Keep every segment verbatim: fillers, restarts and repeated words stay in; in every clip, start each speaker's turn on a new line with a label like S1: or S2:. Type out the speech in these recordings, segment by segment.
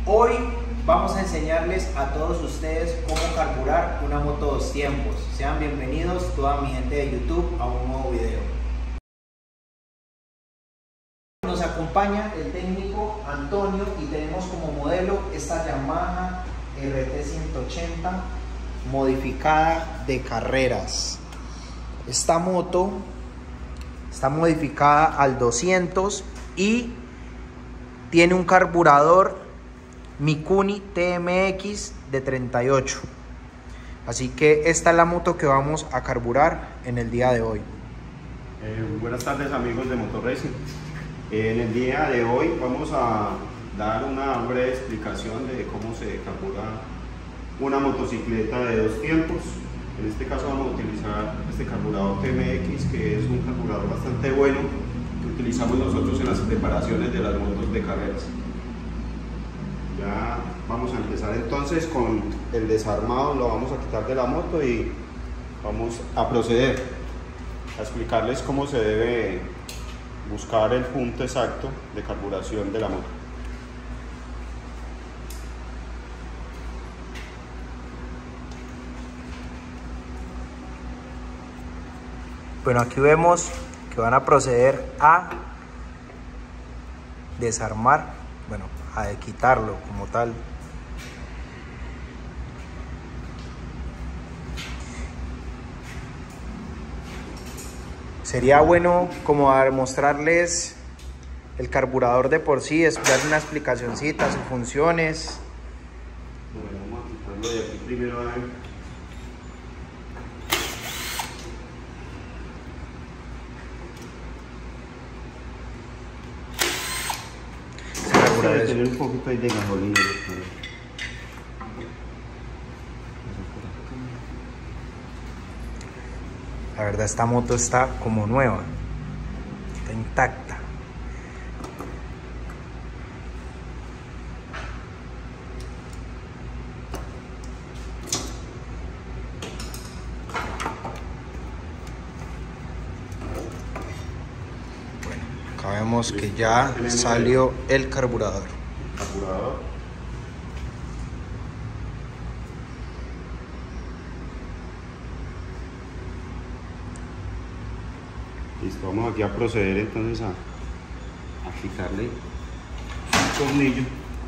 S1: Hoy vamos a enseñarles a todos ustedes cómo carburar una moto dos tiempos. Sean bienvenidos toda mi gente de YouTube a un nuevo video. Nos acompaña el técnico Antonio y tenemos como modelo esta Yamaha R T ciento ochenta modificada de carreras. Esta moto está modificada al doscientos y tiene un carburador Mikuni T M X de treinta y ocho. Así que esta es la moto que vamos a carburar en el día de hoy.
S2: Eh, buenas tardes amigos de Motor Racing. Eh, en el día de hoy vamos a dar una breve explicación de cómo se carbura una motocicleta de dos tiempos. En este caso vamos a utilizar este carburador T M X, que es un carburador bastante bueno que utilizamos nosotros en las preparaciones de las motos de carreras. Ya vamos a empezar entonces con el desarmado, lo vamos a quitar de la moto y vamos a proceder a explicarles cómo se debe buscar el punto exacto de carburación de la moto.
S1: Bueno, aquí vemos que van a proceder a desarmar, bueno, a quitarlo como tal. Sería bueno como mostrarles el carburador de por sí, es dar una explicacioncita, sus funciones.
S2: Bueno, vamos a quitarlo de aquí primero. A ver. Debe tener un poquito ahí de gasolina.
S1: La verdad, esta moto está como nueva, está intacta. Bueno, acá vemos que ya salió el carburador.
S2: carburador. Listo, vamos aquí a proceder entonces a, a quitarle un tornillo.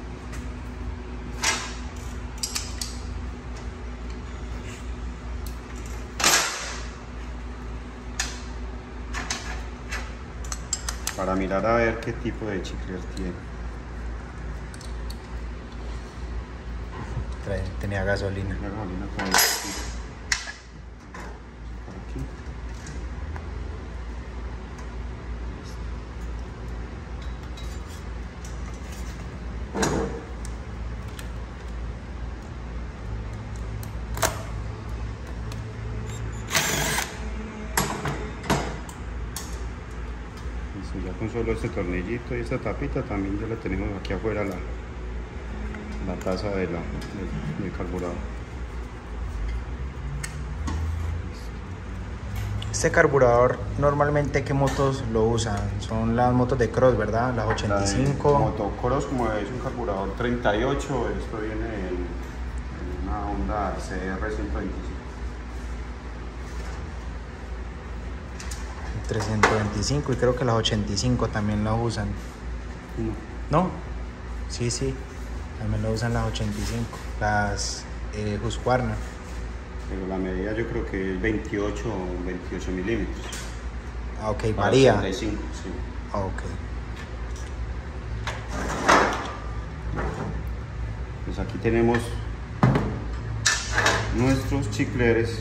S2: Para mirar a ver qué tipo de chicler tiene.
S1: Tenía gasolina.
S2: La gasolina con el... aquí. Listo, ya con solo este tornillito y esta tapita también ya la tenemos aquí afuera la, la taza de la, del, del carburador.
S1: Este carburador, normalmente, ¿qué motos lo usan? Son las motos de cross, ¿verdad? Las ochenta y cinco.
S2: Motocross, como es un carburador treinta y ocho, esto viene en, en una Honda C R ciento veinticinco.
S1: trescientos veinticinco, y creo que las ochenta y cinco también las usan. No. ¿No? Sí, sí. También lo usan las ochenta y cinco. Las eh, Husqvarna.
S2: Pero la medida yo creo que es veintiocho o veintiocho milímetros.
S1: Ah, ok, varía.
S2: ochenta y cinco, sí.
S1: Ah, ok.
S2: Pues aquí tenemos nuestros chicleres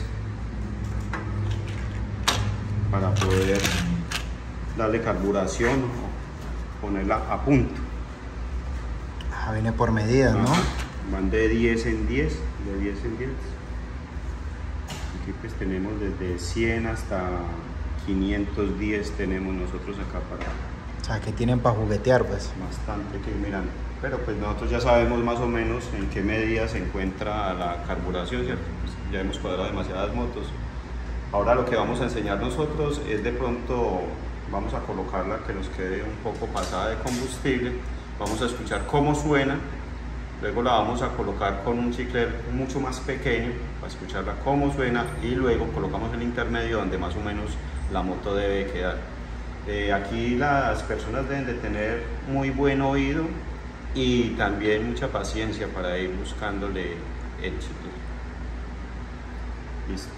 S2: para poder darle carburación o ponerla a punto.
S1: Ah, viene por medidas, ¿no?
S2: Van de diez en diez, de diez en diez. Aquí pues tenemos desde cien hasta quinientos diez tenemos nosotros acá para...
S1: O sea, que tienen para juguetear, pues.
S2: Bastante que ir mirando. Pero pues nosotros ya sabemos más o menos en qué medida se encuentra la carburación, ¿cierto? Pues ya hemos cuadrado demasiadas motos. Ahora lo que vamos a enseñar nosotros es de pronto, vamos a colocarla que nos quede un poco pasada de combustible, vamos a escuchar cómo suena luego la vamos a colocar con un cicler mucho más pequeño para escucharla cómo suena, y luego colocamos el intermedio donde más o menos la moto debe quedar. Eh, aquí las personas deben de tener muy buen oído y también mucha paciencia para ir buscándole el cicler. Listo.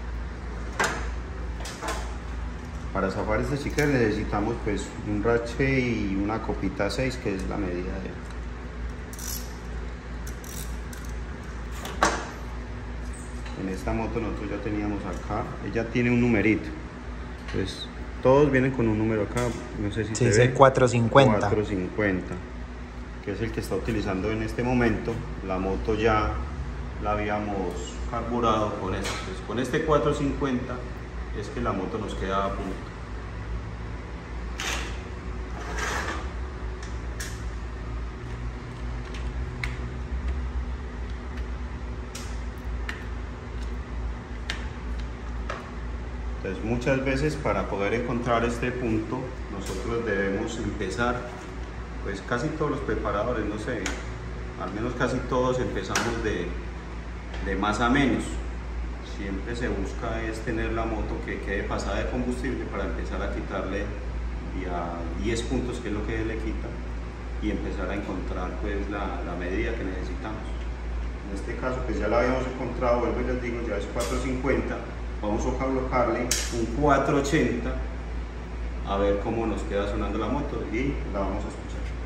S2: Para zafar este cicler necesitamos pues un rache y una copita seis, que es la medida de él. En esta moto nosotros ya teníamos acá, ella tiene un numerito, pues todos vienen con un número acá, no sé si
S1: sí,
S2: se
S1: es
S2: ve.
S1: el cuatrocientos cincuenta.
S2: cuatrocientos cincuenta, que es el que está utilizando en este momento. La moto ya la habíamos carburado con este, pues con este cuatrocientos cincuenta es que la moto nos queda a punto. Entonces muchas veces para poder encontrar este punto nosotros debemos empezar, pues casi todos los preparadores, no sé, al menos casi todos empezamos de, de más a menos. Siempre se busca es tener la moto que quede pasada de combustible para empezar a quitarle a diez puntos, que es lo que le quita, y empezar a encontrar pues la, la medida que necesitamos. En este caso pues ya la habíamos encontrado, vuelvo y les digo, ya es cuatrocientos cincuenta. Vamos a colocarle un cuatrocientos ochenta a ver cómo nos queda sonando la moto y la vamos a escuchar.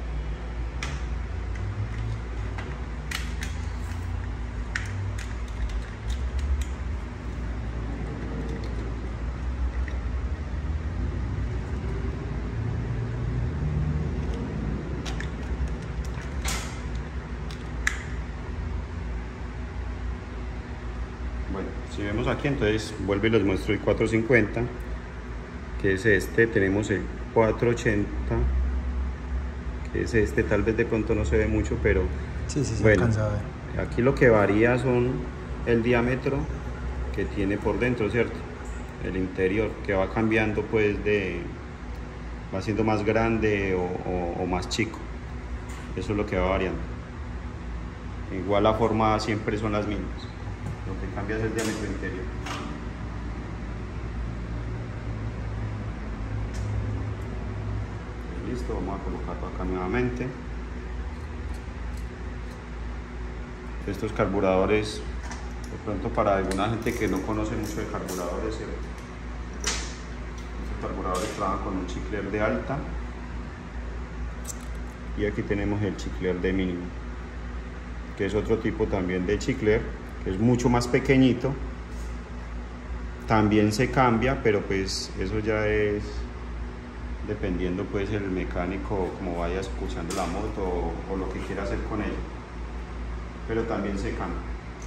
S2: Bueno, si vemos aquí, entonces vuelvo y les muestro el cuatrocientos cincuenta, que es este. Tenemos el cuatrocientos ochenta, que es este. Tal vez de pronto no se ve mucho, pero
S1: sí, sí, sí,
S2: bueno,
S1: alcanza a ver.
S2: Aquí lo que varía son el diámetro que tiene por dentro, ¿cierto? El interior, que va cambiando, pues de va siendo más grande o, o, o más chico. Eso es lo que va variando. Igual la forma siempre son las mismas. Lo que cambia es el diámetro interior. Listo, vamos a colocarlo acá nuevamente. Estos carburadores, de pronto para alguna gente que no conoce mucho de carburadores, ¿cierto? Estos carburadores trabajan con un chicler de alta y aquí tenemos el chicler de mínimo, que es otro tipo también de chicler, que es mucho más pequeñito. También se cambia, pero pues eso ya es dependiendo pues el mecánico como vaya escuchando la moto o, o lo que quiera hacer con ella, pero también se cambia.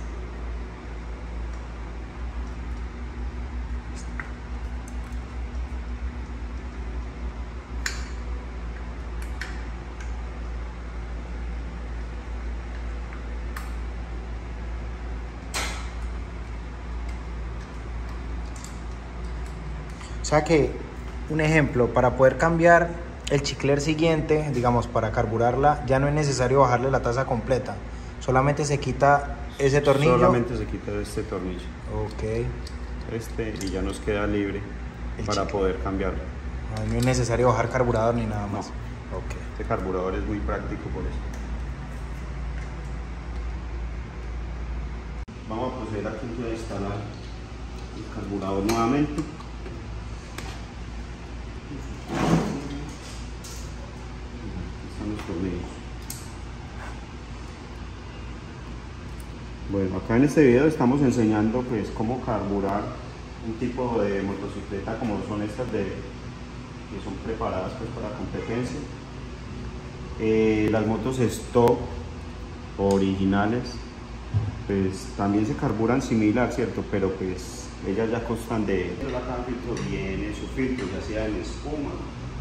S1: O sea que, un ejemplo, para poder cambiar el chicler siguiente, digamos, para carburarla, ya no es necesario bajarle la taza completa. Solamente se quita ese tornillo.
S2: Solamente se quita este tornillo.
S1: Ok.
S2: Este, y ya nos queda libre
S1: El
S2: para
S1: chicle.
S2: poder cambiarlo.
S1: No, no es necesario bajar carburador ni nada más.
S2: No.
S1: Ok.
S2: Este carburador es muy práctico por eso. Vamos a proceder aquí a instalar el carburador nuevamente. Están los tornillos. Bueno, acá en este video estamos enseñando pues cómo carburar un tipo de motocicleta como son estas de que son preparadas pues para competencia. Eh, las motos stock originales pues también se carburan similar, cierto, pero pues ellas ya constan de cada filtro viene su filtro, ya sea en espuma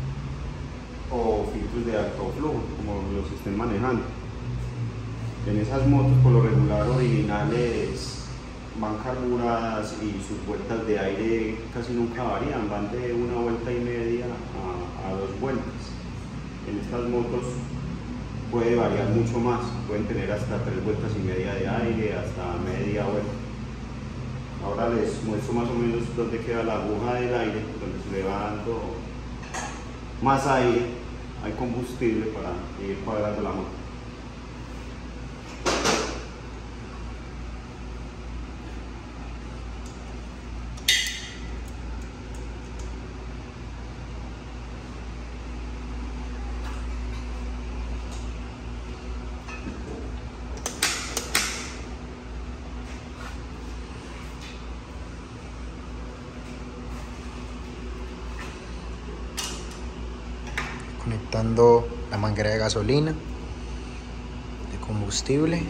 S2: o filtros de alto flujo, como los estén manejando. En esas motos por lo regular originales van carburadas y sus vueltas de aire casi nunca varían, van de una vuelta y media a, a dos vueltas. En estas motos puede variar mucho más, pueden tener hasta tres vueltas y media de aire, hasta media vuelta. Ahora les muestro más o menos dónde queda la aguja del aire, donde se le va dando más aire, hay combustible para ir cuadrando la moto.
S1: Conectando la manguera de gasolina, de combustible.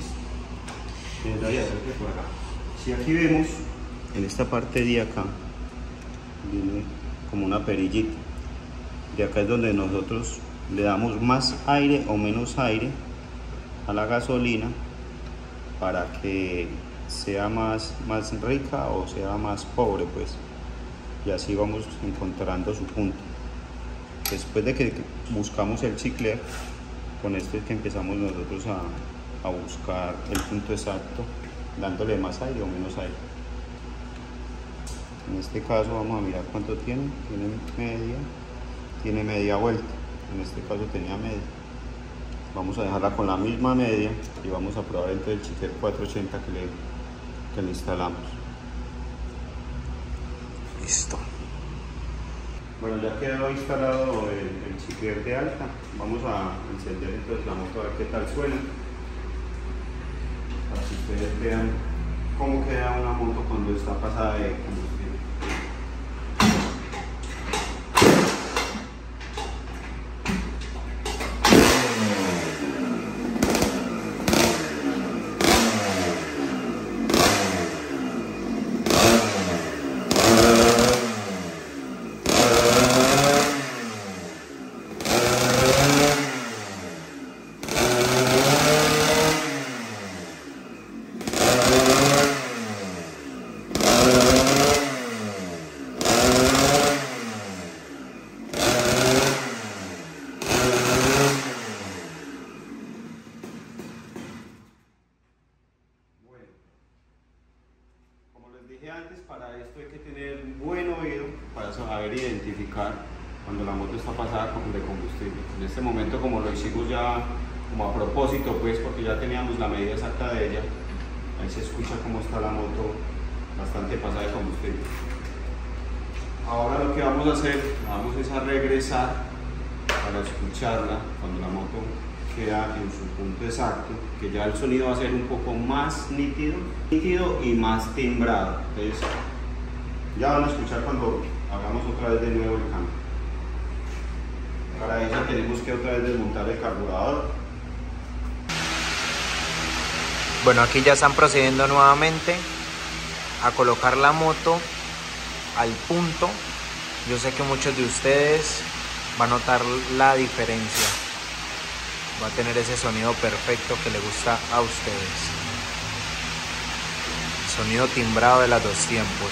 S2: Si aquí vemos, en esta parte de acá, viene como una perillita. De acá es donde nosotros le damos más aire o menos aire a la gasolina para que sea más, más rica o sea más pobre, pues. Y así vamos encontrando su punto. Después de que buscamos el chicle, con esto es que empezamos nosotros a, a buscar el punto exacto, dándole más aire o menos aire. En este caso vamos a mirar cuánto tiene, tiene media, tiene media vuelta, en este caso tenía media. Vamos a dejarla con la misma media y vamos a probar entre el chicle cuatrocientos ochenta que le, que le instalamos.
S1: Listo.
S2: Bueno, ya quedó instalado el, el chicle de alta. Vamos a encender entonces la moto a ver qué tal suena. Para que ustedes vean cómo queda una moto cuando está pasada de combustible. Antes, para esto hay que tener buen oído para saber identificar cuando la moto está pasada de combustible. En este momento, como lo hicimos ya como a propósito, pues porque ya teníamos la medida exacta de ella, ahí se escucha cómo está la moto bastante pasada de combustible. Ahora lo que vamos a hacer, vamos es a regresar para escucharla cuando la moto queda en su punto exacto, que ya el sonido va a ser un poco más nítido, nítido y más timbrado. Entonces ya van a escuchar cuando hagamos otra vez de nuevo el cambio. Para eso tenemos que otra vez desmontar el carburador.
S1: Bueno, aquí ya están procediendo nuevamente a colocar la moto al punto. Yo sé que muchos de ustedes van a notar la diferencia. Va a tener ese sonido perfecto que le gusta a ustedes. Sonido timbrado de los dos tiempos.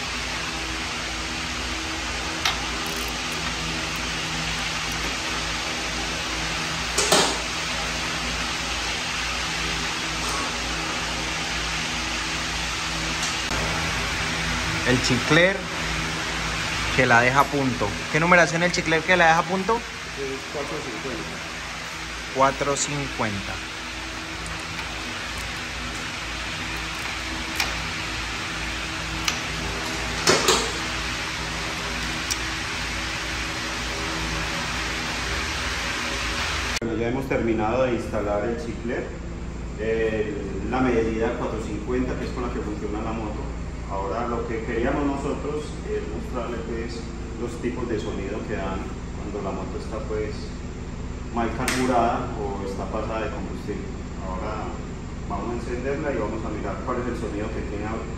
S1: El chicler que la deja a punto. ¿Qué numeración el chicler que la deja a punto?
S2: Es cuatrocientos cincuenta.
S1: cuatrocientos cincuenta.
S2: Bueno, ya hemos terminado de instalar el chicler, eh, la medida cuatrocientos cincuenta, que es con la que funciona la moto. Ahora lo que queríamos nosotros es mostrarles pues, los tipos de sonido que dan cuando la moto está pues mal carburada o está pasada de combustible. Ahora vamos a encenderla y vamos a mirar cuál es el sonido que tiene ahora.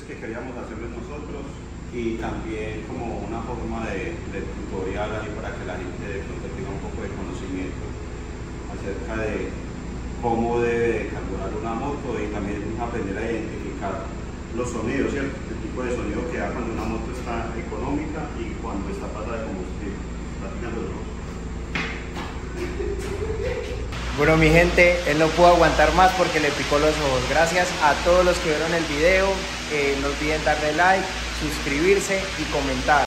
S2: que queríamos hacerles nosotros y también como una forma de, de tutorial ahí para que la gente de pronto tenga un poco de conocimiento acerca de cómo debe carburar una moto y también aprender a identificar los sonidos, ¿cierto? El tipo de sonido que da cuando una moto está económica y cuando está pasada de combustible. Está tirando los ojos.
S1: Bueno, mi gente, él no pudo aguantar más porque le picó los ojos. Gracias a todos los que vieron el video. Eh, no olviden darle like, suscribirse y comentar.